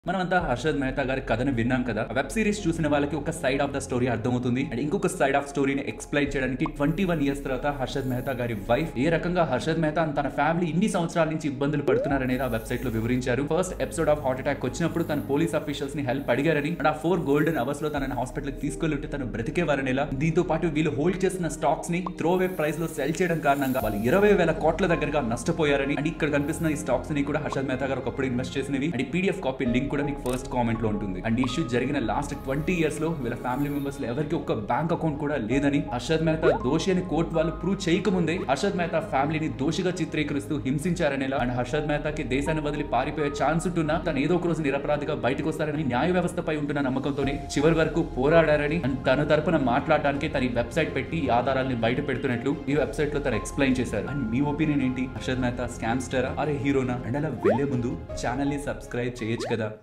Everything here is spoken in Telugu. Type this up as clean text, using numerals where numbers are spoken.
మనమంతా హర్షద్ మెహతా గారి కథను విన్నాం కదా. వెబ్ సిరీస్ చూసిన వాళ్ళకి ఒక సైడ్ ఆఫ్ ద స్టోరీ అర్థమవుతుంది అండ్ ఇంకొక సైడ్ ఆఫ్ స్టోరీని ఎక్స్ప్లెయిన్ చేయడానికి 21 ఇయర్స్ తర్వాత హర్షద్ మెహతా గారి వైఫ్ ఏ రకంగా హర్షద్ మెహతా తన ఫ్యామిలీ ఇన్ని సంవత్సరాల నుంచి ఇబ్బందులు పడుతున్నారనేది ఆ వెబ్సైట్ లో వివరించారు. First episode of heart attack వచ్చినప్పుడు తన పోలీస్ ఆఫీషియల్స్ ని హెల్ప్ అడిగారని అండ్ ఆ 4 గోల్డెన్ అవర్స్ లో తనని హాస్పిటల్ కి తీసుకెళ్లి తను బ్రతికేవారని, దీంతో పాటు వీళ్ళు హోల్డ్ చేసిన స్టాక్స్ ని త్రో అవే ప్రైస్ లో సెల్ చేయడం కారణంగా వాళ్ళు 20,000 కోట్ల దగ్గరగా నష్టపోయారని అండ్ ఇక్కడ కనిపిస్తున్న ఈ స్టాక్స్ ని కూడా హర్షద్ మెహతా గారు ఒకప్పుడు ఇన్వెస్ట్ చేసినవి అండ్ పీడిఎఫ్ కాపీ లింక్ కూడా మీకు ఫస్ట్ కామెంట్ లో ఉంటుంది. అండ్ ఇష్యూ జరిగిన లాస్ట్ 20 ఇయర్స్ లో వీళ్ళ ఫ్యామిలీ మెంబర్స్ లో ఎవరికి ఒక్క బ్యాంక్ అకౌంట్ కూడా లేదని, హర్షద్ మెహతా దోషి అని కోర్టు వాళ్ళు ప్రూవ్ చేయకముందే హర్షద్ మెహతా ఫ్యామిలీని దోషిగా చిత్రీకరిస్తూ హింసించారనేలా అండ్ హర్షద్ మెహతాకి దేశాన్ని వదిలి పారిపోయే ఛాన్స్ ఉంటున్నా తను ఏదో ఒక రోజు నిరపరాధిగా బయటకు వస్తారని న్యాయ వ్యవస్థపై ఉంటున్న నమ్మకంతోనే చివరి వరకు పోరాడారని అండ్ తన తరపున మాట్లాడడానికి తన వెబ్సైట్ పెట్టి ఈ ఆధారాలను బయట పెడుతున్నట్లు ఈ వెబ్సైట్ లో తను ఎక్స్ప్లెయిన్ చేశారు. అండ్ మీ ఒపీనియన్ ఏంటి? హర్షద్ మెహతా స్కామ్స్టరా అరే హీరోనా? అండ్ అలా వెళ్లే ముందు ఛానల్ ని సబ్స్క్రైబ్ చేయొచ్చు కదా.